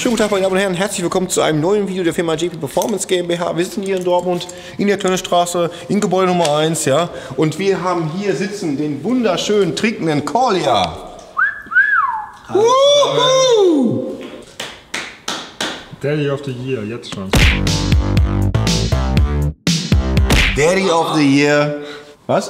Schönen guten Tag, meine Damen und Herren, herzlich willkommen zu einem neuen Video der Firma JP Performance GmbH. Wir sitzen hier in Dortmund in der Kölnstraße in Gebäude Nummer 1, ja. Und wir haben hier sitzen den wunderschönen trinkenden Corlia. Daddy of the Year, jetzt schon. Daddy of the Year. Was?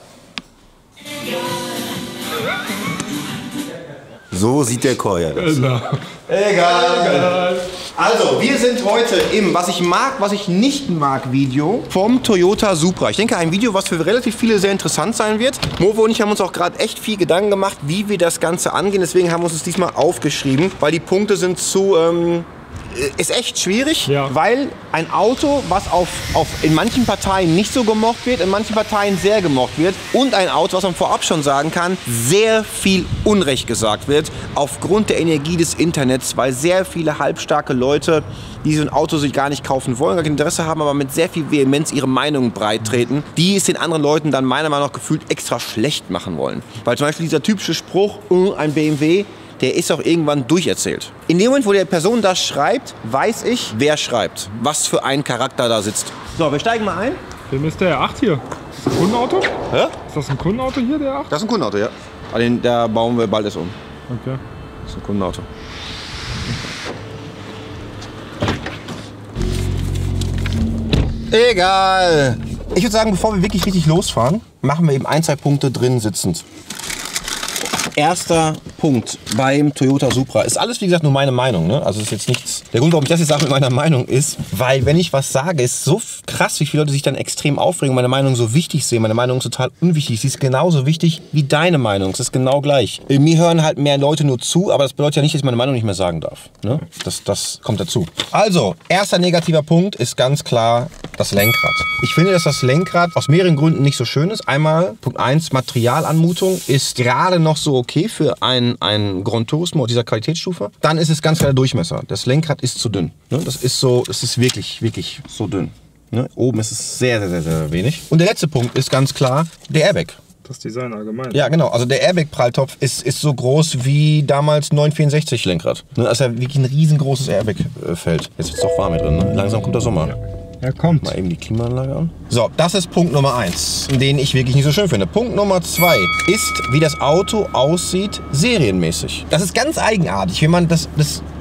So sieht der Corlia das. Egal. Also, wir sind heute im Was ich mag, was ich nicht mag Video vom Toyota Supra. Ich denke, ein Video, was für relativ viele sehr interessant sein wird. Movo und ich haben uns auch gerade echt viel Gedanken gemacht, wie wir das Ganze angehen. Deswegen haben wir uns das diesmal aufgeschrieben, weil die Punkte sind ist echt schwierig, ja. Weil ein Auto, was in manchen Parteien nicht so gemocht wird, in manchen Parteien sehr gemocht wird und ein Auto, was man vorab schon sagen kann, sehr viel Unrecht gesagt wird aufgrund der Energie des Internets, weil sehr viele halbstarke Leute, die so ein Auto sich gar nicht kaufen wollen, gar kein Interesse haben, aber mit sehr viel Vehemenz ihre Meinungen breittreten, die es den anderen Leuten dann meiner Meinung nach gefühlt extra schlecht machen wollen. Weil zum Beispiel dieser typische Spruch, ein BMW, der ist auch irgendwann durcherzählt. In dem Moment, wo der Person das schreibt, weiß ich, wer schreibt, was für ein Charakter da sitzt. So, wir steigen mal ein. Wem ist der 8 hier? Ist das ein Kundenauto? Hä? Ist das ein Kundenauto hier, der 8? Das ist ein Kundenauto, ja. Aber da bauen wir bald erst um. Okay. Das ist ein Kundenauto. Egal. Ich würde sagen, bevor wir wirklich richtig losfahren, machen wir eben 1, 2 Punkte drin sitzend. Erster Punkt beim Toyota Supra. Ist alles, wie gesagt, nur meine Meinung. Ne? Also ist jetzt nichts. Der Grund, warum ich das jetzt sage mit meiner Meinung ist, weil wenn ich was sage, ist so krass, wie viele Leute sich dann extrem aufregen, meine Meinung so wichtig sehen. Meine Meinung ist total unwichtig. Sie ist genauso wichtig wie deine Meinung. Es ist genau gleich. Mir hören halt mehr Leute nur zu, aber das bedeutet ja nicht, dass ich meine Meinung nicht mehr sagen darf. Ne? Das kommt dazu. Also, erster negativer Punkt ist ganz klar das Lenkrad. Ich finde, dass das Lenkrad aus mehreren Gründen nicht so schön ist. Einmal, Punkt 1, Materialanmutung ist gerade noch so okay für ein Gran Turismo dieser Qualitätsstufe. Dann ist es ganz klar der Durchmesser. Das Lenkrad ist zu dünn. Ne? Das ist wirklich, wirklich so dünn. Ne? Oben ist es sehr, sehr, sehr, sehr wenig. Und der letzte Punkt ist ganz klar der Airbag. Das Design allgemein. Ja, genau. Also der Airbag-Pralltopf ist so groß wie damals 964 Lenkrad. Ne? Das ist ja wirklich ein riesengroßes Airbag-Feld. Jetzt wird es doch warm hier drin. Ne? Langsam kommt der Sommer. Ja. Er kommt. Mal eben die Klimaanlage an. So, das ist Punkt Nummer 1, den ich wirklich nicht so schön finde. Punkt Nummer 2 ist, wie das Auto aussieht, serienmäßig. Das ist ganz eigenartig, wenn man das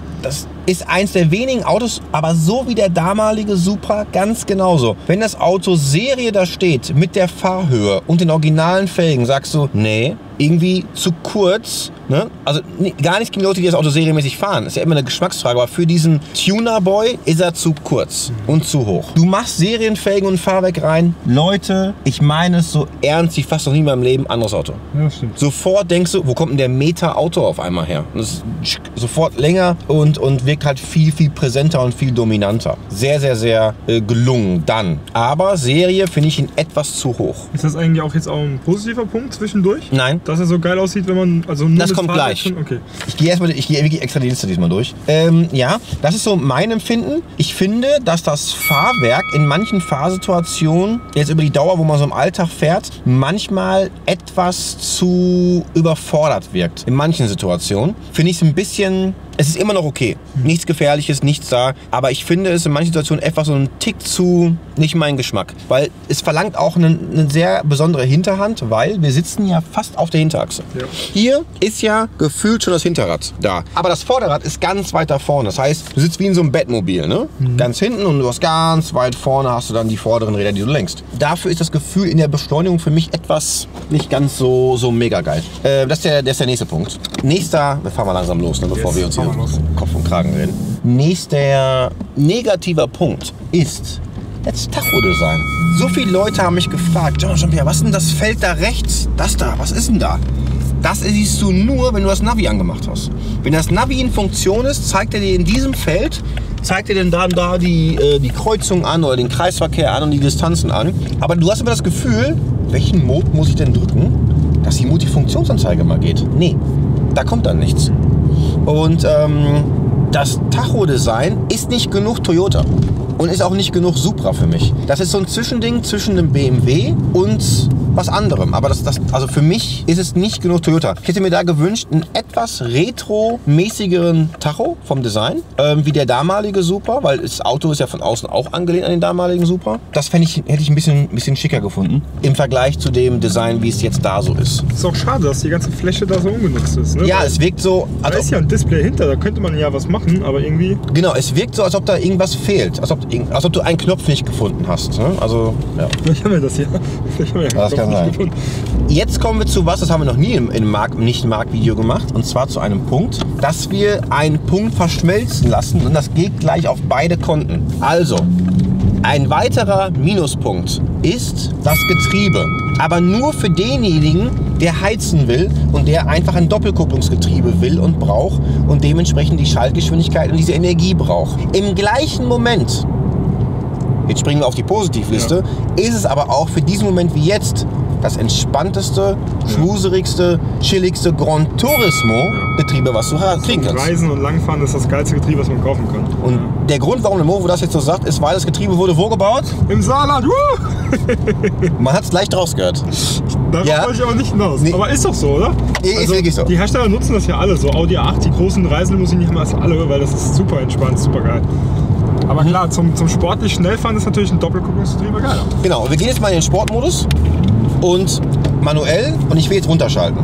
ist eins der wenigen Autos, aber so wie der damalige Supra ganz genauso. Wenn das Auto Serie da steht, mit der Fahrhöhe und den originalen Felgen, sagst du, nee, irgendwie zu kurz. Ne? Also gar nicht gegen Leute, die das Auto serienmäßig fahren. Ist ja immer eine Geschmacksfrage, aber für diesen Tuner-Boy ist er zu kurz und zu hoch. Du machst Serienfelgen und Fahrwerk rein. Leute, ich meine es so ernst, wie fast noch nie in meinem Leben, anderes Auto. Ja, stimmt. Sofort denkst du, wo kommt denn der Meta-Auto auf einmal her? Und das ist sofort länger und wirkt halt viel, viel präsenter und viel dominanter. Sehr, sehr, sehr gelungen dann. Aber Serie finde ich ihn etwas zu hoch. Ist das eigentlich auch jetzt auch ein positiver Punkt zwischendurch? Nein. Dass er so geil aussieht, wenn man... Also nur das kommt gleich. Okay. Ich gehe wirklich extra die Liste diesmal durch. Ja, das ist so mein Empfinden. Ich finde, dass das Fahrwerk in manchen Fahrsituationen, jetzt über die Dauer, wo man so im Alltag fährt, manchmal etwas zu überfordert wirkt. In manchen Situationen finde ich es ein bisschen... Es ist immer noch okay. Nichts Gefährliches, nichts da. Aber ich finde es in manchen Situationen etwas so ein Tick zu nicht mein Geschmack. Weil es verlangt auch eine sehr besondere Hinterhand, weil wir sitzen ja fast auf der Hinterachse. Ja. Hier ist ja gefühlt schon das Hinterrad da. Aber das Vorderrad ist ganz weit da vorne. Das heißt, du sitzt wie in so einem Bettmobil, ne? Ganz hinten und du hast ganz weit vorne hast du dann die vorderen Räder, die du lenkst. Dafür ist das Gefühl in der Beschleunigung für mich etwas nicht ganz so mega geil. Das ist der nächste Punkt. Wir fahren mal langsam los, ne, bevor wir uns hier Kopf und Kragen reden. Nächster negativer Punkt ist das Tachodesign. So viele Leute haben mich gefragt, Jean-Pierre, was ist denn das Feld da rechts? Das da, was ist denn da? Das siehst du nur, wenn du das Navi angemacht hast. Wenn das Navi in Funktion ist, zeigt er dir in diesem Feld, zeigt er dir dann da die Kreuzung an oder den Kreisverkehr an und die Distanzen an. Aber du hast immer das Gefühl, welchen Mode muss ich denn drücken, dass die Multifunktionsanzeige mal geht? Nee, da kommt dann nichts. Und das Tacho-Design ist nicht genug Toyota und ist auch nicht genug Supra für mich. Das ist so ein Zwischending zwischen einem BMW und was anderem. Aber also für mich ist es nicht genug Toyota. Ich hätte mir da gewünscht, einen etwas retro-mäßigeren Tacho vom Design, wie der damalige Supra, weil das Auto ist ja von außen auch angelehnt an den damaligen Supra. Das hätte ich ein bisschen schicker gefunden im Vergleich zu dem Design, wie es jetzt da so ist. Ist auch schade, dass die ganze Fläche da so ungenutzt ist. Ne? Ja, es wirkt so... Da ist ja ein Display hinter, da könnte man ja was machen, aber irgendwie... Genau, es wirkt so, als ob da irgendwas fehlt. Als ob du einen Knopf nicht gefunden hast. Ne? Also, ja. Vielleicht haben wir das hier. Vielleicht haben wir ja Das kann sein. gefunden. Jetzt kommen wir zu was, das haben wir noch nie im Nicht-Mark-Video gemacht. Und zwar zu einem Punkt, dass wir einen Punkt verschmelzen lassen. Und das geht gleich auf beide Konten. Also, ein weiterer Minuspunkt ist das Getriebe. Aber nur für denjenigen, der heizen will und der einfach ein Doppelkupplungsgetriebe will und braucht und dementsprechend die Schaltgeschwindigkeit und diese Energie braucht. Im gleichen Moment, jetzt springen wir auf die Positivliste, ist es aber auch für diesen Moment wie jetzt das entspannteste, schmuserigste, chilligste Gran Turismo-Getriebe, was du kriegen Zum kannst. Reisen und Langfahren ist das geilste Getriebe, was man kaufen kann. Und der Grund, warum der Movo das jetzt so sagt, ist, weil das Getriebe wurde wo gebaut? Im Saarland, Man hat es leicht rausgehört. darauf Ja. wollte ich aber nicht hinaus. Nee. Aber ist doch so, oder? Ist wirklich so. Die Hersteller nutzen das ja alle so. Audi A8, die großen Reiselimousinen haben das alle, weil das ist super entspannt, super geil. Aber klar, zum sportlich Schnellfahren ist natürlich ein Doppelkupplungsgetriebe geiler. Genau, wir gehen jetzt mal in den Sportmodus und manuell und ich will jetzt runterschalten.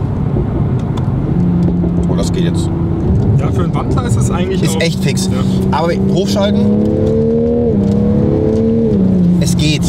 Oh, das geht jetzt. Ja, für einen Wandler ist es eigentlich Ist auch, echt fix. Ja. Aber hochschalten, es geht.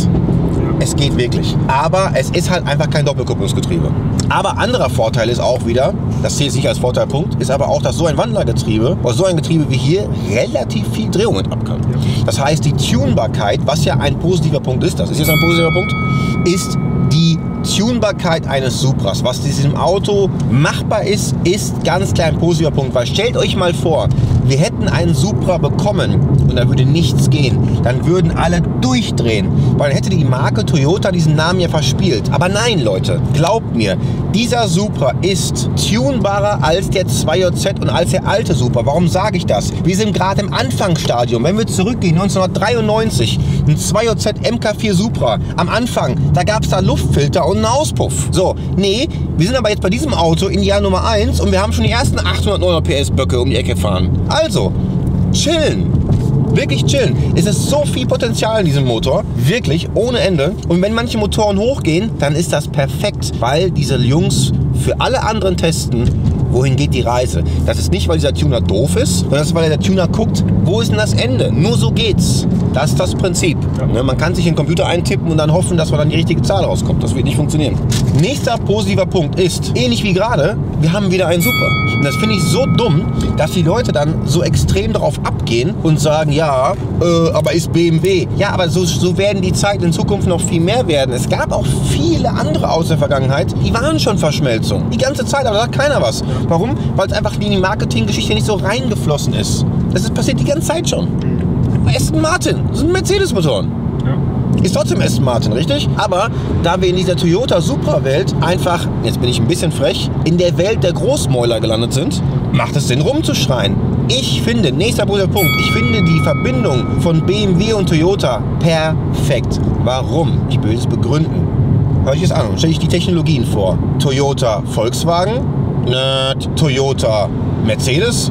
Es geht wirklich. Aber es ist halt einfach kein Doppelkupplungsgetriebe. Aber anderer Vorteil ist auch wieder, das zählt sich als Vorteilpunkt, ist aber auch, dass so ein Wandlergetriebe oder so ein Getriebe wie hier relativ viel Drehungen ab kann. Das heißt, die Tunbarkeit, was ja ein positiver Punkt ist, das ist jetzt ein positiver Punkt, ist die Tunbarkeit eines Supras. Was diesem Auto machbar ist, ist ganz klar ein positiver Punkt. Weil stellt euch mal vor, wir hätten einen Supra bekommen und da würde nichts gehen. Dann würden alle durchdrehen. Weil dann hätte die Marke Toyota diesen Namen ja verspielt. Aber nein, Leute, glaubt mir, dieser Supra ist tunbarer als der 2JZ und als der alte Supra. Warum sage ich das? Wir sind gerade im Anfangsstadium. Wenn wir zurückgehen, 1993, ein 2JZ MK4 Supra. Am Anfang, da gab es da Luftfilter und einen Auspuff. So, nee, wir sind aber jetzt bei diesem Auto in Jahr Nummer 1 und wir haben schon die ersten 800, 900 PS Böcke um die Ecke fahren. Also, chillen. Wirklich chillen. Es ist so viel Potenzial in diesem Motor. Wirklich, ohne Ende. Und wenn manche Motoren hochgehen, dann ist das perfekt, weil diese Jungs für alle anderen testen, wohin geht die Reise. Das ist nicht, weil dieser Tuner doof ist, sondern das ist, weil der Tuner guckt, wo ist denn das Ende? Nur so geht's. Das ist das Prinzip. Ja. Man kann sich in den Computer eintippen und dann hoffen, dass man dann die richtige Zahl rauskommt. Das wird nicht funktionieren. Nächster positiver Punkt ist, ähnlich wie gerade, wir haben wieder einen Supra. Und das finde ich so dumm, dass die Leute dann so extrem darauf abgehen und sagen, ja, aber ist BMW. Ja, aber so werden die Zeiten in Zukunft noch viel mehr werden. Es gab auch viele andere aus der Vergangenheit, die waren schon Verschmelzung. Die ganze Zeit, aber da sagt keiner was. Warum? Weil es einfach in die Marketinggeschichte nicht so reingeflossen ist. Das ist passiert die ganze Zeit schon. Aston Martin, das sind Mercedes-Motoren. Ja. Ist trotzdem Aston Martin, richtig? Aber da wir in dieser Toyota-Supra-Welt einfach, jetzt bin ich ein bisschen frech, in der Welt der Großmäuler gelandet sind, macht es Sinn rumzuschreien. Ich finde, nächster Punkt, ich finde die Verbindung von BMW und Toyota perfekt. Warum? Ich will es begründen. Hör ich es an und stelle ich die Technologien vor. Toyota Volkswagen, Nerd. Toyota Mercedes,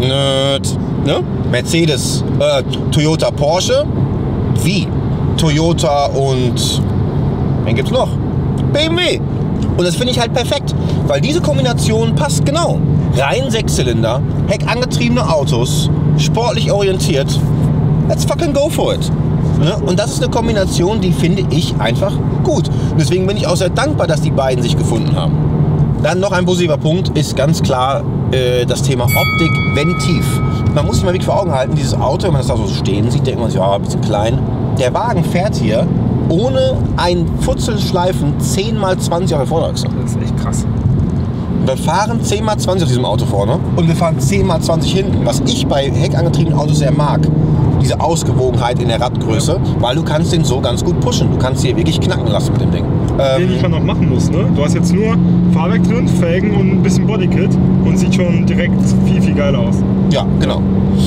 Nerd. Ne? Mercedes, Toyota Porsche, wie? Toyota und wen gibt's noch? BMW. Und das finde ich halt perfekt, weil diese Kombination passt genau. Rein Sechszylinder, heckangetriebene Autos, sportlich orientiert. Let's fucking go for it. Ne? Und das ist eine Kombination, die finde ich einfach gut. Und deswegen bin ich auch sehr dankbar, dass die beiden sich gefunden haben. Dann noch ein positiver Punkt ist ganz klar das Thema Optik, Ventiv. Man muss sich mal wirklich vor Augen halten, dieses Auto, wenn man das da so stehen sieht, denkt man sich, ja, ein bisschen klein. Der Wagen fährt hier ohne ein Futzelschleifen 10x20 auf der Vorderachse. Das ist echt krass. Wir fahren 10x20 auf diesem Auto vorne und wir fahren 10x20 hinten, was ich bei heckangetriebenen Autos sehr mag. Diese Ausgewogenheit in der Radgröße, weil du kannst den so ganz gut pushen. Du kannst hier wirklich knacken lassen mit dem Ding. Den man noch machen muss, ne? Du hast jetzt nur Fahrwerk drin, Felgen und ein bisschen Bodykit und sieht schon direkt viel, viel geiler aus. Ja, genau.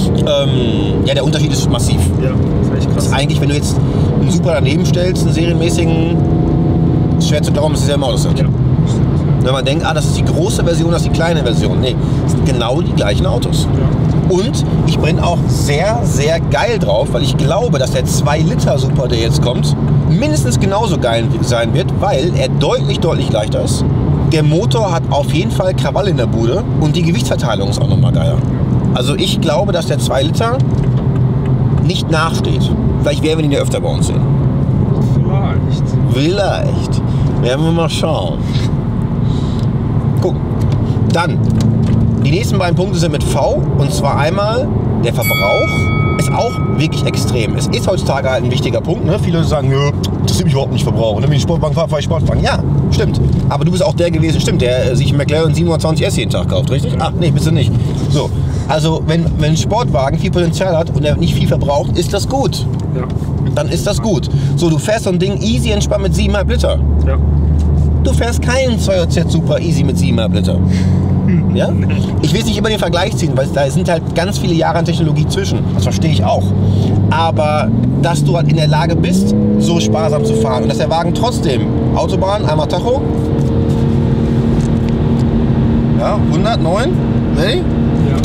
Ja, der Unterschied ist massiv. Ja, das ist echt krass. Das ist eigentlich, wenn du jetzt einen Supra daneben stellst, einen serienmäßigen, schwer zu glauben, dass es dieselben Autos sind. Ja. Wenn man denkt, das ist die große Version, das ist die kleine Version. Nee, es sind genau die gleichen Autos. Ja. Und ich bin auch sehr, sehr geil drauf, weil ich glaube, dass der 2-Liter Super, der jetzt kommt, mindestens genauso geil sein wird, weil er deutlich, deutlich leichter ist. Der Motor hat auf jeden Fall Krawall in der Bude und die Gewichtsverteilung ist auch nochmal geiler. Also ich glaube, dass der 2 Liter nicht nachsteht. Vielleicht werden wir ihn ja öfter bei uns sehen. Vielleicht. Werden wir mal schauen. Gucken. Dann, die nächsten beiden Punkte sind mit V. Und zwar einmal der Verbrauch. Ist auch wirklich extrem. Es ist heutzutage halt ein wichtiger Punkt. Ne? Viele sagen, nö, das interessiert mich überhaupt nicht Verbrauch. Wenn ich Sportwagen fahre, fahre ich Sportwagen. Ja, stimmt. Aber du bist auch der gewesen, stimmt, der sich einen McLaren 720S jeden Tag kauft, richtig? Ach, nee, bist du nicht. So. Also, wenn ein Sportwagen viel Potenzial hat und er nicht viel verbraucht, ist das gut. Ja. Dann ist das gut. So, du fährst so ein Ding easy entspannt mit 7,5 Liter. Ja. Du fährst keinen 2JZ Super easy mit 7,5 Liter. Ja? Ich will nicht immer den Vergleich ziehen, weil da sind halt ganz viele Jahre an Technologie zwischen. Das verstehe ich auch. Aber dass du halt in der Lage bist, so sparsam zu fahren und dass der Wagen trotzdem Autobahn, einmal Tacho. Ja, 109. Ready? Ja.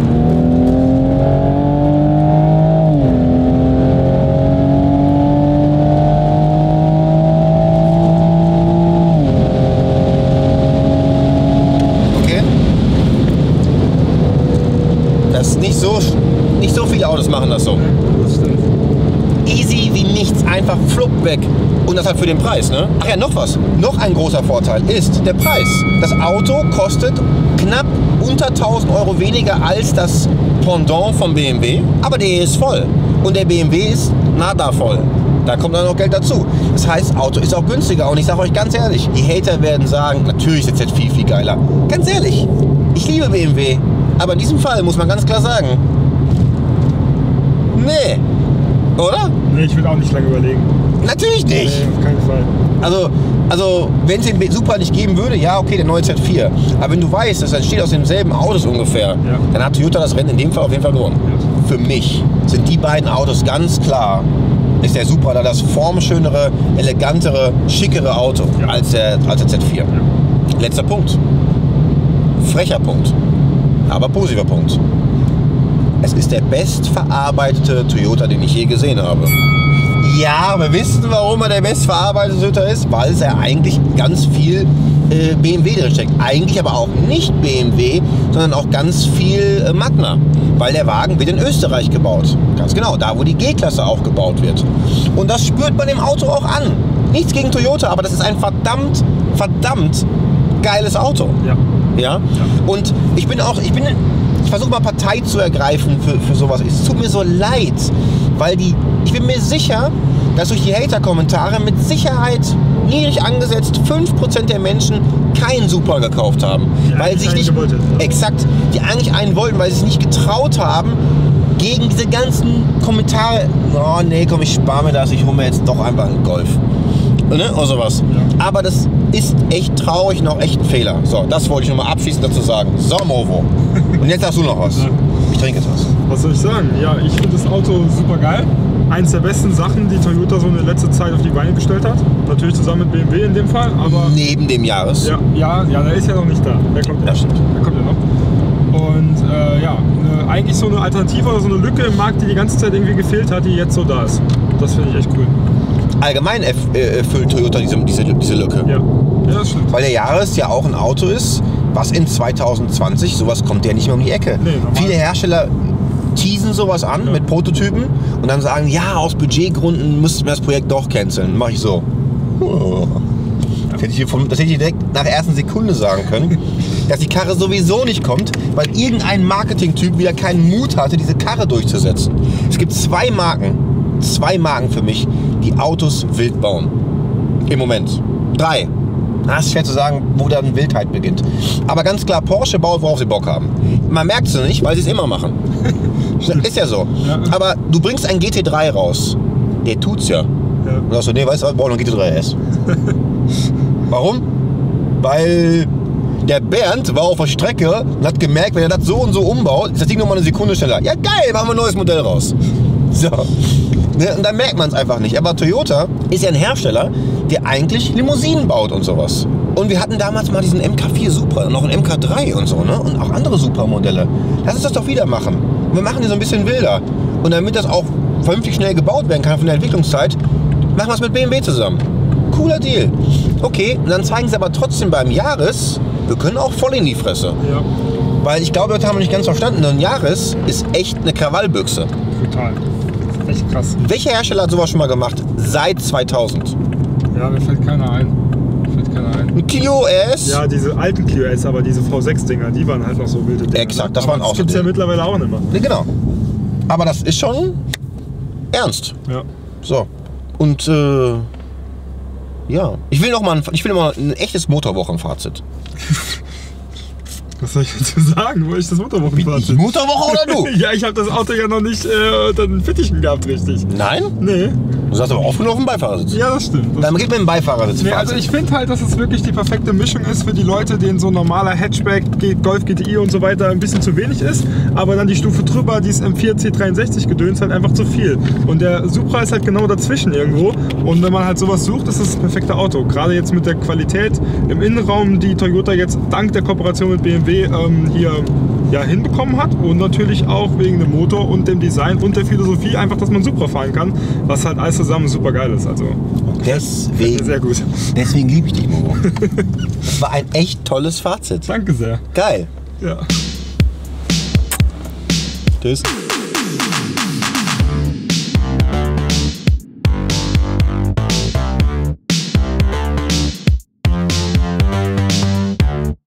Nicht so viele Autos machen das so. Easy wie nichts, einfach flupp weg. Und das halt für den Preis, ne? Ach ja, noch was. Noch ein großer Vorteil ist der Preis. Das Auto kostet knapp unter 1.000 Euro weniger als das Pendant vom BMW. Aber der ist voll. Und der BMW ist nada voll. Da kommt dann noch Geld dazu. Das heißt, Auto ist auch günstiger. Und ich sage euch ganz ehrlich, die Hater werden sagen, natürlich ist jetzt viel, viel geiler. Ganz ehrlich, ich liebe BMW. Aber in diesem Fall muss man ganz klar sagen, nee, oder? Nee, ich würde auch nicht lange überlegen. Natürlich nicht. Nee, auf keinen Fall. Also wenn es den Super nicht geben würde, ja okay, der neue Z4. Aber wenn du weißt, das entsteht aus demselben Autos ungefähr, dann hat Toyota das Rennen in dem Fall auf jeden Fall gewonnen. Ja. Für mich sind die beiden Autos ganz klar, ist der Supra da das formschönere, elegantere, schickere Auto als der Z4. Ja. Letzter Punkt. Frecher Punkt. Aber positiver Punkt. Es ist der bestverarbeitete Toyota, den ich je gesehen habe. Ja, wir wissen, warum er der bestverarbeitete Toyota ist, weil es ja eigentlich ganz viel BMW drin steckt. Eigentlich aber auch nicht BMW, sondern auch ganz viel Magna. Weil der Wagen wird in Österreich gebaut. Ganz genau, da wo die G-Klasse auch gebaut wird. Und das spürt man dem Auto auch an. Nichts gegen Toyota, aber das ist ein verdammt geiles Auto. Ja? Und ich versuche mal Partei zu ergreifen für sowas. Es tut mir so leid, weil ich bin mir sicher, dass durch die Hater-Kommentare mit Sicherheit niedrig angesetzt 5% der Menschen keinen Super gekauft haben. Ja, weil sich nicht, exakt, die eigentlich einen wollten, weil sie sich nicht getraut haben, gegen diese ganzen Kommentare, oh nee, komm, ich spare mir das, ich hole mir jetzt doch einfach einen Golf. Ne? Oder sowas. Ja. Aber das ist echt traurig und auch echt ein Fehler. So, das wollte ich nochmal abschließend dazu sagen. So, Movo. Und jetzt hast du noch was. Ja. Ich trinke jetzt was. Was soll ich sagen? Ja, ich finde das Auto super geil. Eins der besten Sachen, die Toyota so in letzter Zeit auf die Beine gestellt hat. Natürlich zusammen mit BMW in dem Fall, aber... Neben dem Jahres? Ja, der ist ja noch nicht da. Der kommt ja. Stimmt. Der kommt ja noch. Und eigentlich so eine Alternative oder so eine Lücke im Markt, die ganze Zeit irgendwie gefehlt hat, die jetzt so da ist. Das finde ich echt cool. Allgemein erfüllt Toyota diese Lücke. Ja, das stimmt. Weil der Jahres ja auch ein Auto ist, was in 2020, sowas kommt ja nicht mehr um die Ecke. Nee, viele Hersteller teasen sowas an mit Prototypen und dann sagen, ja, aus Budgetgründen müssten wir das Projekt doch canceln. Mach ich so. Das hätte ich direkt nach der ersten Sekunde sagen können, dass die Karre sowieso nicht kommt, weil irgendein Marketing-Typ wieder keinen Mut hatte, diese Karre durchzusetzen. Es gibt zwei Marken für mich, die Autos wild bauen. Im Moment. 3. Das ist schwer zu sagen, wo dann Wildheit beginnt. Aber ganz klar, Porsche baut, worauf sie Bock haben. Man merkt es nicht, weil sie es immer machen. Ist ja so. Ja. Aber du bringst einen GT3 raus. Der tut's ja. Und sagst du, nee, weißt du, wir brauchen einen GT3 RS. Warum? Weil der Bernd war auf der Strecke und hat gemerkt, wenn er das so und so umbaut, ist das Ding nochmal eine Sekunde schneller. Ja geil, machen wir ein neues Modell raus. So. Ne, und dann merkt man es einfach nicht. Aber Toyota ist ja ein Hersteller, der eigentlich Limousinen baut und sowas. Und wir hatten damals mal diesen MK4 Supra und noch einen MK3 und so, ne? Und auch andere Supra-Modelle. Lass uns das doch wieder machen. Und wir machen die so ein bisschen wilder. Und damit das auch vernünftig schnell gebaut werden kann von der Entwicklungszeit, machen wir es mit BMW zusammen. Cooler Deal. Okay, und dann zeigen sie aber trotzdem beim Yaris, wir können auch voll in die Fresse. Ja. Weil ich glaube, das haben wir nicht ganz verstanden. Ein Yaris ist echt eine Krawallbüchse. Total. Das ist echt krass. Welcher Hersteller hat sowas schon mal gemacht? Seit 2000. Ja, mir fällt keiner ein. Ein Clio S? Ja, diese alten Clio S, aber diese V6-Dinger, die waren halt noch so wilde Dinger. Exakt, das aber waren auch so. Das gibt's ja mittlerweile auch nicht mehr. Ne, genau. Aber das ist schon ernst. Ja. So. Und ja. Ich will noch mal ein echtes Motorwochenfazit. Was soll ich dazu sagen? Wo ich das Motorwochenfazit? Die Motorwoche oder du? Ja, ich habe das Auto ja noch nicht dann Fittichen gehabt, richtig. Nein? Nee. Du sagst aber offen auf dem Beifahrersitz. Ja, das stimmt. Dann gib mir einen Beifahrersitz. Nee, also ich finde halt, dass es wirklich die perfekte Mischung ist für die Leute, denen so ein normaler Hatchback, Golf GTI und so weiter ein bisschen zu wenig ist, aber dann die Stufe drüber, dieses M4 C63 Gedöns halt einfach zu viel. Und der Supra ist halt genau dazwischen irgendwo und wenn man halt sowas sucht, ist das perfekte Auto. Gerade jetzt mit der Qualität im Innenraum, die Toyota jetzt dank der Kooperation mit BMW hier ja, hinbekommen hat und natürlich auch wegen dem Motor und dem Design und der Philosophie einfach, dass man Supra fahren kann, was halt alles zusammen super geil ist. Also deswegen, sehr gut. Deswegen liebe ich dich, Momo. Das war ein echt tolles Fazit. Danke sehr. Geil. Ja. Tschüss.